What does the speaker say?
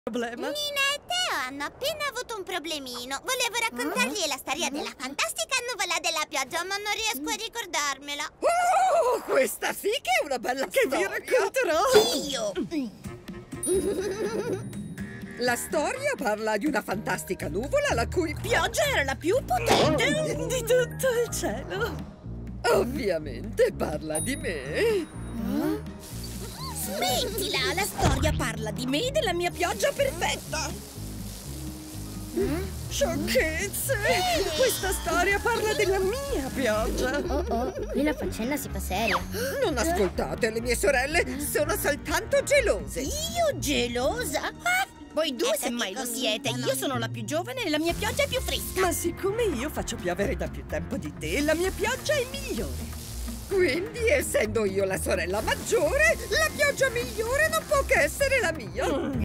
problema. Nina e Teo hanno appena avuto un problemino. Volevo raccontargli la storia della fantastica nuvola della pioggia, ma non riesco a ricordarmela. Oh, questa sì che è una bella storia! Vi racconterò! Io! La storia parla di una fantastica nuvola la cui Pioggia era la più potente di tutto il cielo. ovviamente parla di me. Smettila! La storia parla di me e della mia pioggia perfetta. Sciocchezze! Questa storia parla della mia pioggia. Oh, qui la faccenda si fa seria. Non ascoltate le mie sorelle, sono soltanto gelose. Io gelosa? Voi due semmai lo siete. Io sono la più giovane e la mia pioggia è più fresca. Ma siccome io faccio piovere da più tempo di te, la mia pioggia è migliore. Quindi, essendo io la sorella maggiore, la pioggia migliore non può che essere la mia.